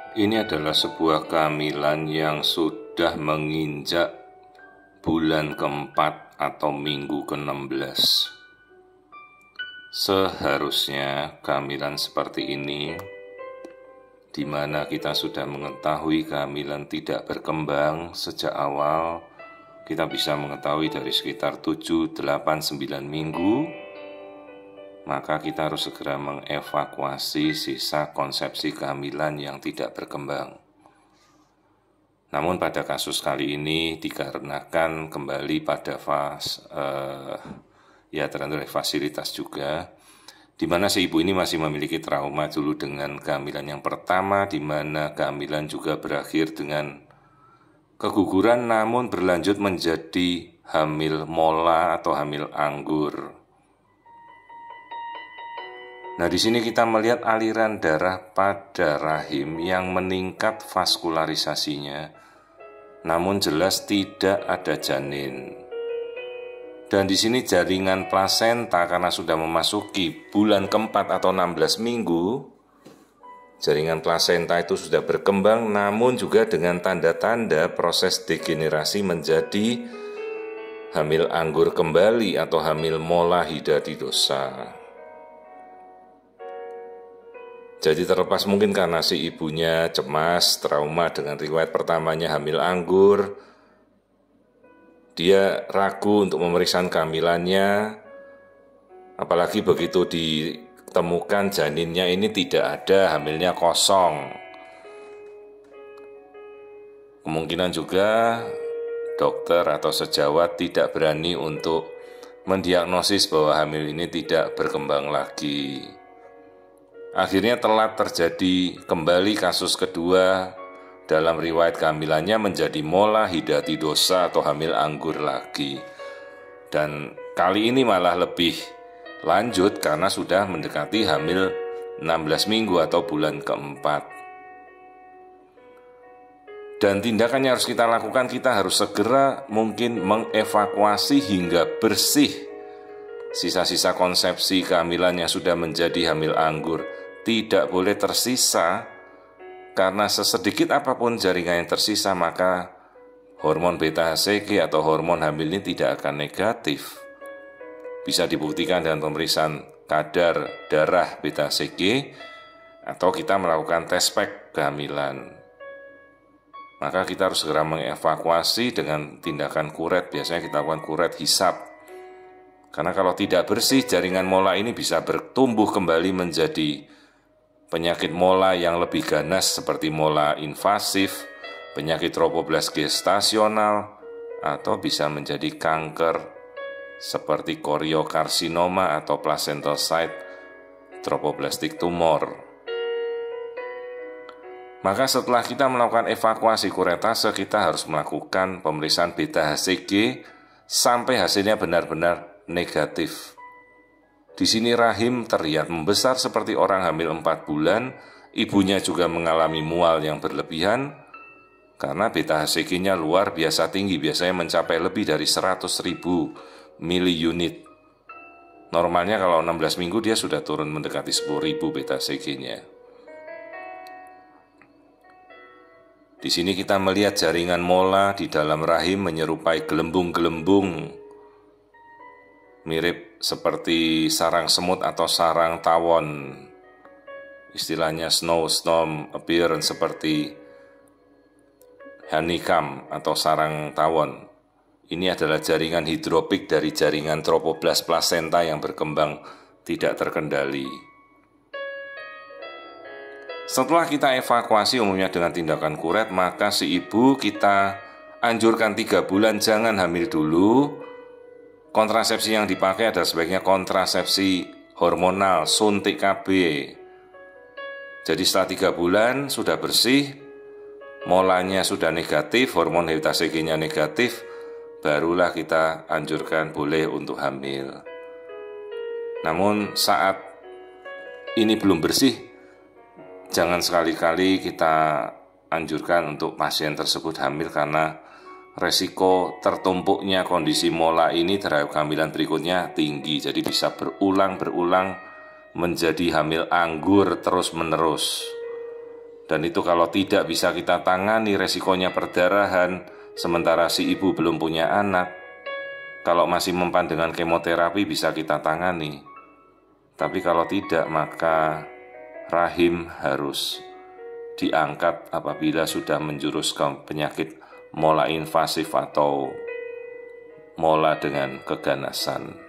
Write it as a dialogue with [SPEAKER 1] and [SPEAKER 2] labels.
[SPEAKER 1] Ini adalah sebuah kehamilan yang sudah menginjak bulan keempat atau minggu ke-16. Seharusnya kehamilan seperti ini, di mana kita sudah mengetahui kehamilan tidak berkembang sejak awal, kita bisa mengetahui dari sekitar 7, 8, 9 minggu, maka kita harus segera mengevakuasi sisa konsepsi kehamilan yang tidak berkembang. Namun pada kasus kali ini dikarenakan kembali pada tergantung fasilitas juga, di mana si ibu ini masih memiliki trauma dulu dengan kehamilan yang pertama, di mana kehamilan juga berakhir dengan keguguran, namun berlanjut menjadi hamil mola atau hamil anggur. Nah, di sini kita melihat aliran darah pada rahim yang meningkat vaskularisasinya, namun jelas tidak ada janin. Dan di sini jaringan plasenta karena sudah memasuki bulan keempat atau 16 minggu, jaringan plasenta itu sudah berkembang, namun juga dengan tanda-tanda proses degenerasi menjadi hamil anggur kembali atau hamil mola hidatidosa. Jadi terlepas mungkin karena si ibunya cemas, trauma dengan riwayat pertamanya hamil anggur, dia ragu untuk memeriksa kehamilannya, apalagi begitu ditemukan janinnya ini tidak ada, hamilnya kosong. Kemungkinan juga dokter atau sejawat tidak berani untuk mendiagnosis bahwa hamil ini tidak berkembang lagi. Akhirnya telah terjadi kembali kasus kedua dalam riwayat kehamilannya menjadi mola hidatidosa atau hamil anggur lagi. Dan kali ini malah lebih lanjut karena sudah mendekati hamil 16 minggu atau bulan keempat. Dan tindakan yang harus kita lakukan, kita harus segera mungkin mengevakuasi hingga bersih sisa-sisa konsepsi kehamilan yang sudah menjadi hamil anggur. Tidak boleh tersisa, karena sesedikit apapun jaringan yang tersisa maka hormon beta-HCG atau hormon hamil ini tidak akan negatif. Bisa dibuktikan dengan pemeriksaan kadar darah beta-HCG atau kita melakukan tes pack kehamilan. Maka kita harus segera mengevakuasi dengan tindakan kuret. Biasanya kita lakukan kuret hisap. Karena kalau tidak bersih, jaringan mola ini bisa bertumbuh kembali menjadi penyakit mola yang lebih ganas seperti mola invasif, penyakit tropoblast gestasional, atau bisa menjadi kanker seperti koriokarsinoma atau placental site tropoblastic tumor. Maka setelah kita melakukan evakuasi kuretase, kita harus melakukan pemeriksaan beta-HCG sampai hasilnya benar-benar negatif. Di sini rahim terlihat membesar seperti orang hamil 4 bulan, ibunya juga mengalami mual yang berlebihan, karena beta-HCG-nya luar biasa tinggi, biasanya mencapai lebih dari 100.000 miliunit. Normalnya kalau 16 minggu dia sudah turun mendekati 10.000 beta-HCG-nya. Di sini kita melihat jaringan mola di dalam rahim menyerupai gelembung-gelembung, mirip seperti sarang semut atau sarang tawon. Istilahnya snowstorm appearance seperti honeycomb atau sarang tawon. Ini adalah jaringan hidropik dari jaringan tropoblast plasenta yang berkembang tidak terkendali. Setelah kita evakuasi umumnya dengan tindakan kuret, maka si ibu kita anjurkan 3 bulan jangan hamil dulu. Kontrasepsi yang dipakai adalah sebaiknya kontrasepsi hormonal, suntik KB. Jadi setelah 3 bulan sudah bersih, molanya sudah negatif, hormon beta-HCG-nya negatif, barulah kita anjurkan boleh untuk hamil. Namun saat ini belum bersih, jangan sekali-kali kita anjurkan untuk pasien tersebut hamil karena resiko tertumpuknya kondisi mola ini terhadap kehamilan berikutnya tinggi. Jadi bisa berulang menjadi hamil anggur terus-menerus. Dan itu kalau tidak bisa kita tangani, resikonya perdarahan, sementara si ibu belum punya anak. Kalau masih mempan dengan kemoterapi bisa kita tangani. Tapi kalau tidak, maka rahim harus diangkat apabila sudah menjurus ke penyakit mola invasif atau mola dengan keganasan.